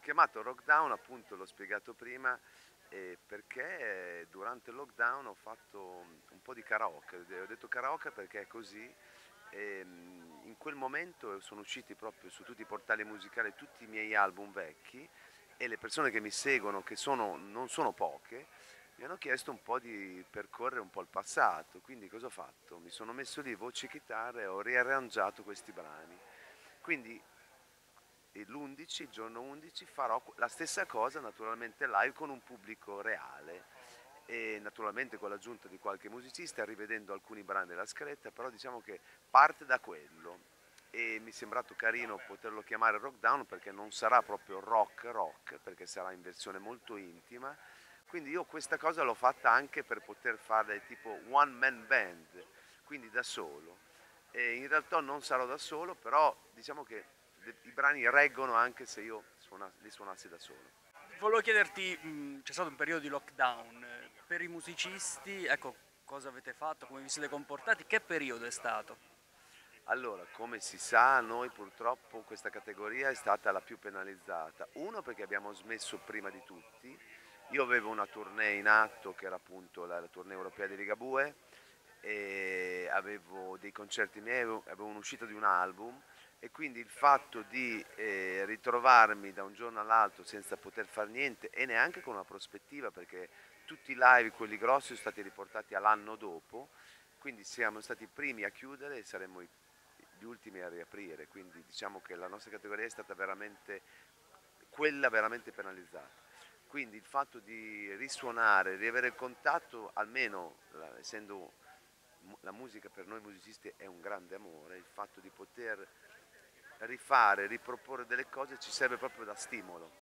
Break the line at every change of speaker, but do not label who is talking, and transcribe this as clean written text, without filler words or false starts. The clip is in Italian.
chiamato Rockdown, appunto l'ho spiegato prima, perché durante il lockdown ho fatto un po' di karaoke. Ho detto karaoke perché è così. In quel momento sono usciti proprio su tutti i portali musicali tutti i miei album vecchi e le persone che mi seguono, che non sono poche, mi hanno chiesto un po' di percorrere un po' il passato. Quindi cosa ho fatto? Mi sono messo lì voce e chitarra e ho riarrangiato questi brani. Quindi l'11, il giorno 11, farò la stessa cosa naturalmente live con un pubblico reale e naturalmente con l'aggiunta di qualche musicista, rivedendo alcuni brani della scaletta, però diciamo che parte da quello e mi è sembrato carino poterlo chiamare Rockdown perché non sarà proprio rock rock, perché sarà in versione molto intima. Quindi io questa cosa l'ho fatta anche per poter fare tipo one man band, quindi da solo. E in realtà non sarò da solo, però diciamo che i brani reggono anche se io li suonassi da solo.
Volevo chiederti, c'è stato un periodo di lockdown, per i musicisti, ecco, cosa avete fatto, come vi siete comportati, che periodo è stato?
Allora, come si sa, noi purtroppo questa categoria è stata la più penalizzata. Uno perché abbiamo smesso prima di tutti. Io avevo una tournée in atto che era appunto la tournée europea di Ligabue e avevo dei concerti miei, avevo un'uscita di un album e quindi il fatto di ritrovarmi da un giorno all'altro senza poter fare niente e neanche con una prospettiva perché tutti i live, quelli grossi, sono stati riportati all'anno dopo, quindi siamo stati i primi a chiudere e saremo gli ultimi a riaprire, quindi diciamo che la nostra categoria è stata veramente quella veramente penalizzata. Quindi il fatto di risuonare, di avere il contatto, almeno essendo la musica per noi musicisti è un grande amore, il fatto di poter rifare, riproporre delle cose ci serve proprio da stimolo.